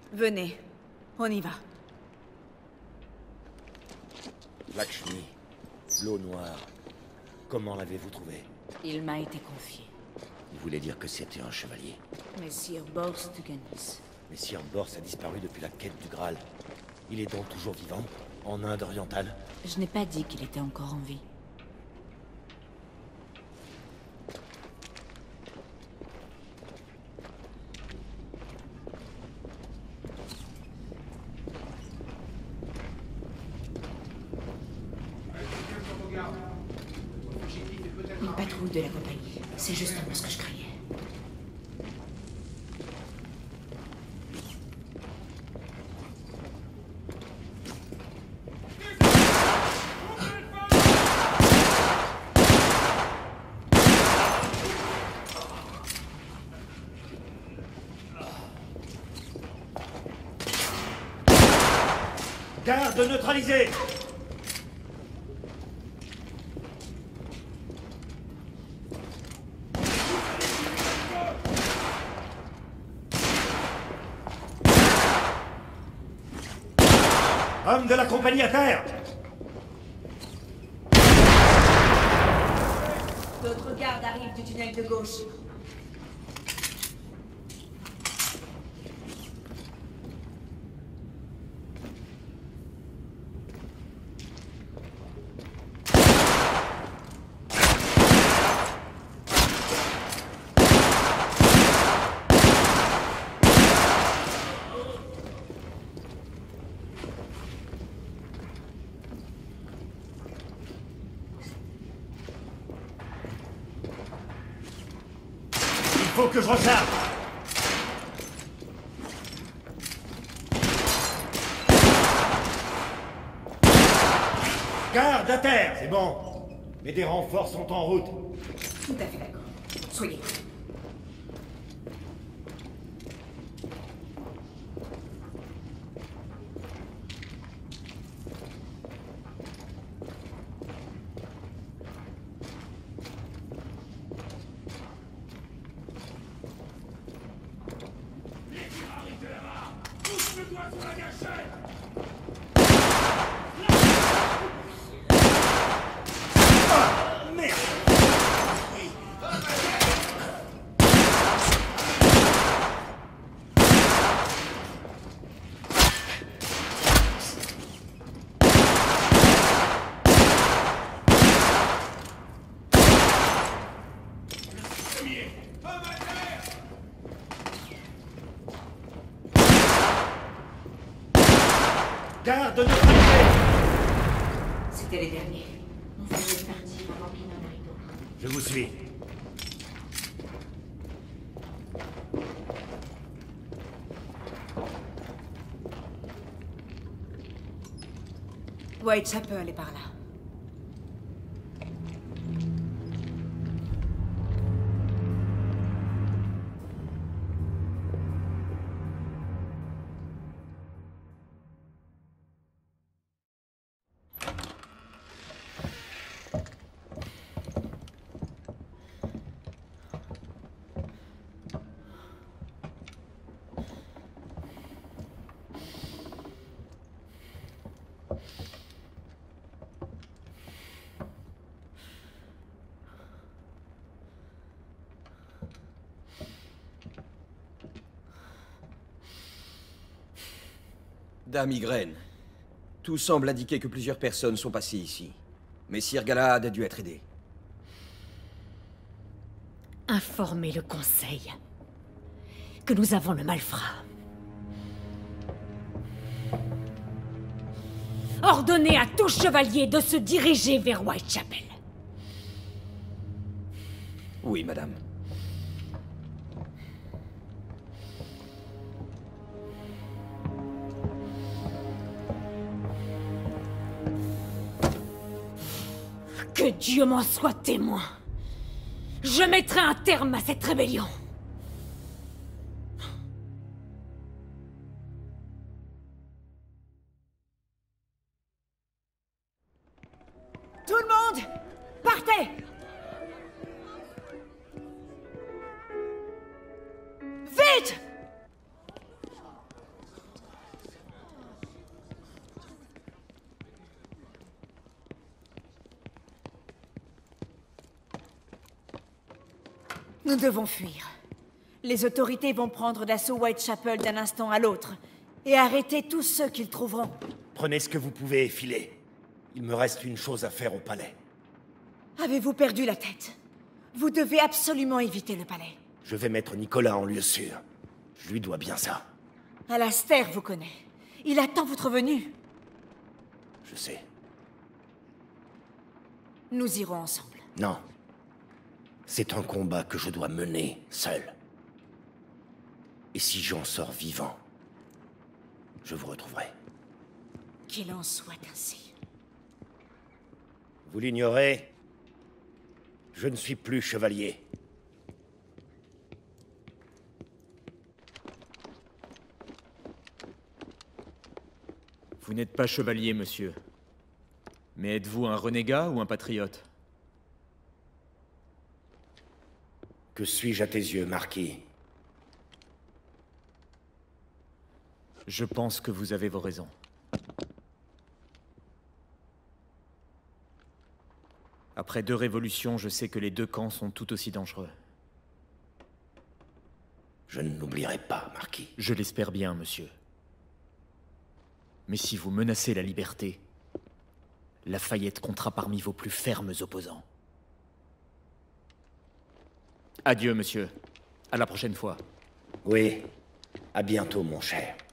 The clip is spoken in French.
Venez, on y va. Lakshmi, l'eau noire. Comment l'avez-vous trouvé? Il m'a été confié. Il voulait dire que c'était un chevalier. Messire Borstugens. Messire Bors a disparu depuis la quête du Graal. Il est donc toujours vivant, en Inde orientale? Je n'ai pas dit qu'il était encore en vie. Une patrouille de la compagnie. C'est justement ce que je craignais. Garde neutralisée! Homme de la compagnie à terre! D'autres gardes arrivent du tunnel de gauche. Il faut que je recharge! Garde à terre, c'est bon. Mais des renforts sont en route. Tout à fait d'accord. Soyez prêts. Garde neutralisée! C'était les derniers. On faisait partir avant qu'il n'en arrive d'autres. Je vous suis. Whitechapel est par là. Dame Migraine. Tout semble indiquer que plusieurs personnes sont passées ici. Messire Galahad a dû être aidé. Informez le Conseil que nous avons le malfrat. Ordonnez à tout chevalier de se diriger vers Whitechapel. Oui, madame. Que Dieu m'en soit témoin. Je mettrai un terme à cette rébellion. Tout le monde, partez! Vite! Nous devons fuir. Les autorités vont prendre d'assaut Whitechapel d'un instant à l'autre, et arrêter tous ceux qu'ils trouveront. Prenez ce que vous pouvez et filez. Il me reste une chose à faire au palais. Avez-vous perdu la tête? Vous devez absolument éviter le palais. Je vais mettre Nicolas en lieu sûr. Je lui dois bien ça. Alastair vous connaît. Il attend votre venue. Je sais. Nous irons ensemble. Non. C'est un combat que je dois mener seul. Et si j'en sors vivant, je vous retrouverai. Qu'il en soit ainsi. Vous l'ignorez, je ne suis plus chevalier. Vous n'êtes pas chevalier, monsieur. Mais êtes-vous un renégat ou un patriote? Que suis-je à tes yeux, Marquis? Je pense que vous avez vos raisons. Après 2 révolutions, je sais que les 2 camps sont tout aussi dangereux. Je ne l'oublierai pas, Marquis. Je l'espère bien, monsieur. Mais si vous menacez la liberté, Lafayette comptera parmi vos plus fermes opposants. Adieu, monsieur. À la prochaine fois. Oui, à bientôt, mon cher.